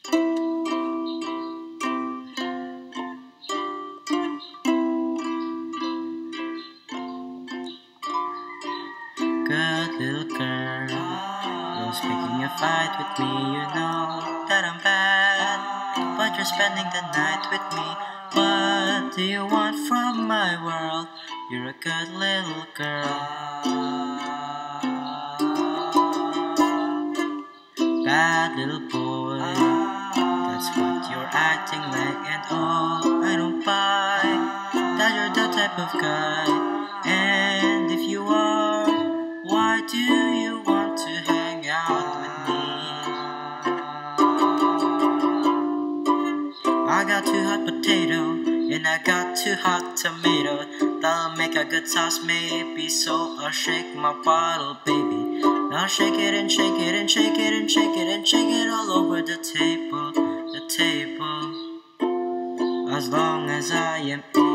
Good little girl, don't picking a fight with me. You know that I'm bad, but you're spending the night with me. What do you want from my world? You're a good little girl. Bad little boy, that's what you're acting like. And oh, I don't buy that you're that type of guy. And if you are, why do you want to hang out with me? I got too hot potato, and I got too hot tomato. That'll make a good sauce maybe, so I'll shake my bottle, baby. Now shake it and shake it and shake it and shake it and shake it all over the table, the table. As long as I am